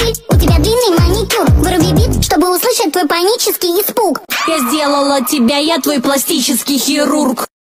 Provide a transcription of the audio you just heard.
ты, у тебя длинный маникюр. Выруби бит, чтобы услышать твой панический испуг. Я сделала тебя, я твой пластический хирург.